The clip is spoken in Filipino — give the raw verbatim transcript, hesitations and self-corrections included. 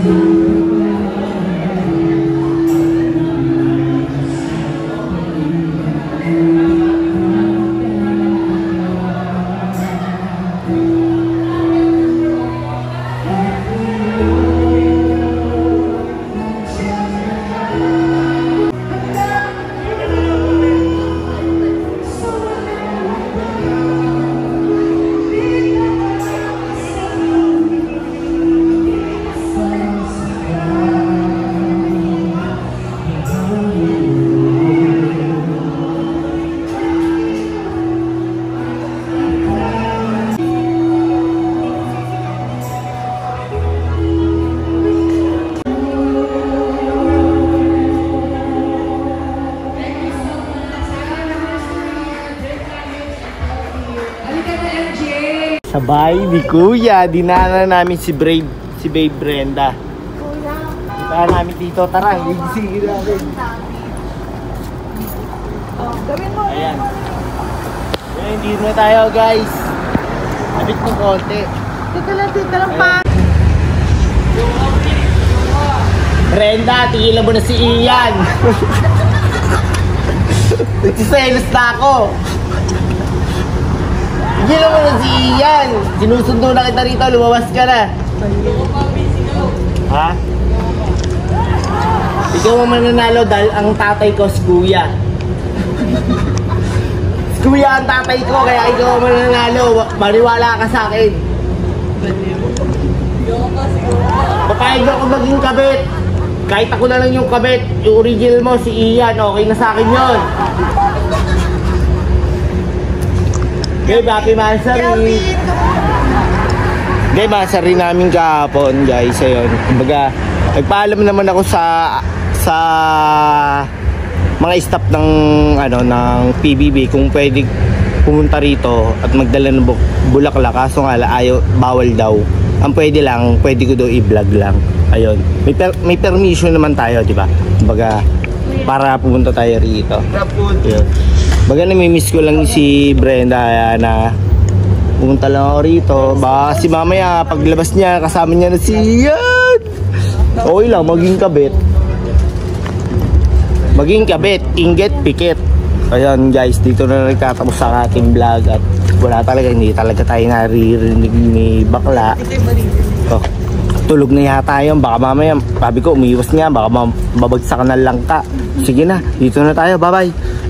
Sabay ni Kuya, dinana namin si Brave, si Babe Brenda. Punta namin dito, tara, higisingin natin. Ayan. Ayan, dito na tayo guys. Abit ng konti. Dito lang, dito lang pa. Brenda, tigilan mo na si Ian. Nagsiselos na ako. Tigilan mo na si Ian. Sinusundo na kita rito, lumabas ka na. Ha? Ikaw ang mananalo dahil ang tatay ko si Kuya. Si Kuya ang tatay ko, kaya ikaw ang mananalo. Maniwala ka sa akin. Papayag ako maging kabit. Kahit ako na lang yung kabit, yung original mo, si Ian, okay na sa akin yun. Okay, happy Mansari. Okay, Mansari namin kahapon, guys. Ayun, kumbaga, nagpaalam naman ako sa sa mga staff ng ano ng P B B kung pwede pumunta rito at magdala ng bulaklak, kaso nga ayaw, bawal daw. Ang pwede lang, pwede ko daw i-vlog lang. Ayun, may, per may permission naman tayo, di ba? Kumbaga, para pumunta tayo rito. Ayun. Baga namimiss ko lang si Brenda na pumunta lang ako rito. Baka si mamaya paglabas niya kasama niya na si Ian. Okay lang, maging kabit. Maging kabit, inggit, pikit. Ayan guys, dito na nagtatapos sa ating vlog. At wala talaga, hindi talaga tayo naririnig ni bakla. Oh, tulog na yata yun. Baka mamaya, sabi ko umiwas nga, baka mabagsak na lang ka. Sige na, dito na tayo, bye bye.